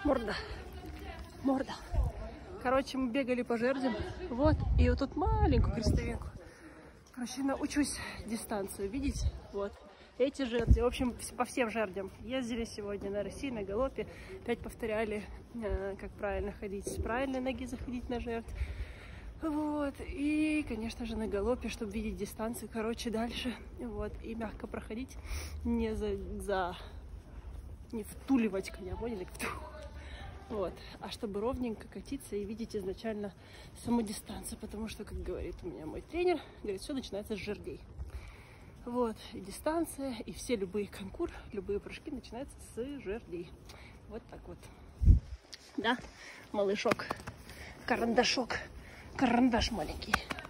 Морда. Морда. Короче, мы бегали по жердям. Вот. И вот тут маленькую крестовинку. Короче, учусь дистанцию. Видите? Вот. Эти жерди. В общем, по всем жердям. Ездили сегодня на России, на галопе. Опять повторяли, как правильно ходить. С правильной ноги заходить на жердь. Вот. И, конечно же, на галопе, чтобы видеть дистанцию. Короче, дальше. Вот. И мягко проходить. Не не втуливать коня. Поняли? Вот. А чтобы ровненько катиться и видеть изначально саму дистанцию. Потому что, как говорит у меня мой тренер, говорит, все начинается с жердей. Вот. И дистанция, и все любые конкурсы, любые прыжки начинаются с жердей. Вот так вот. Да, малышок. Карандашок. Карандаш маленький.